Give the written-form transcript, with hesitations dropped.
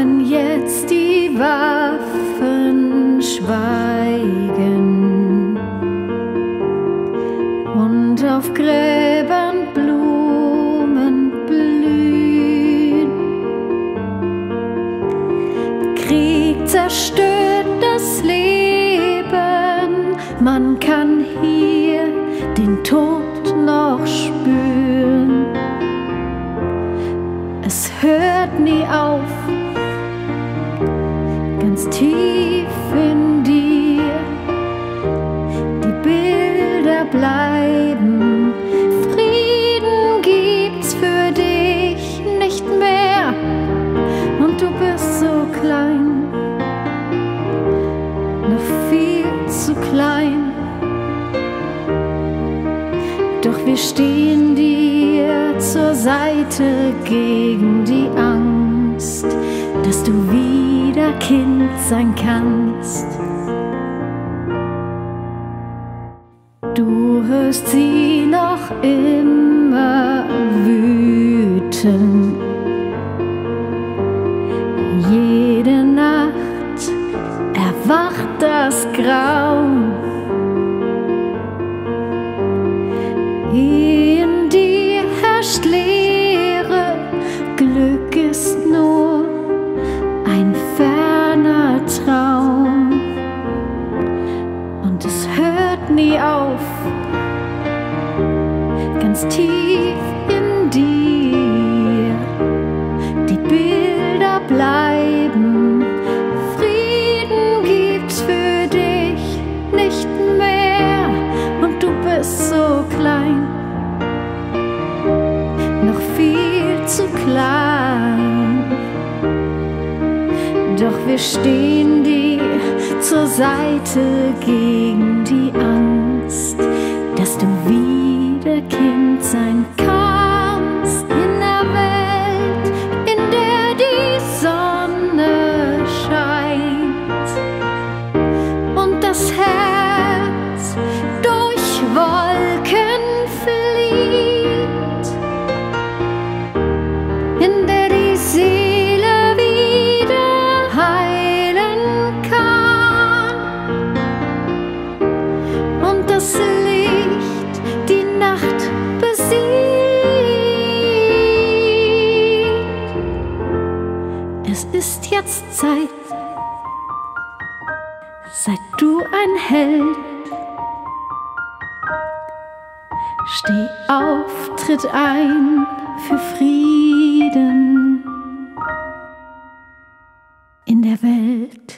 wenn jetzt die Waffen schweigen und auf Gräbern Blumen blühen. Krieg zerstört das Leben, man kann hier den Tod noch spüren. Es hört nie auf, ganz tief in dir. Die Bilder bleiben, Frieden gibt's für dich nicht mehr. Und du bist so klein, noch viel zu klein. Doch wir stehen dir zur Seite gegen die Angst, dass du wieder Kind sein kannst. Du hörst sie noch immer wüten. Jede Nacht erwacht das Grauen. In dir herrscht Leere, Glück ist nur ein ferner Traum. Und es hört nie auf, ganz tief in dir. Die Bilder bleiben, Frieden gibt's für dich nicht mehr. Und du bist so klein, noch viel zu klein. Doch wir stehen dir zur Seite gegen die Angst, dass du wieder Kind sein kannst. In der Welt, in der die Sonne scheint und das Herz durch Wolken flieht, in der die Seele wieder heilen kann und das Licht die Nacht besiegt. Es ist jetzt Zeit, sei du ein Held. Steh auf, tritt ein für Frieden in der Welt.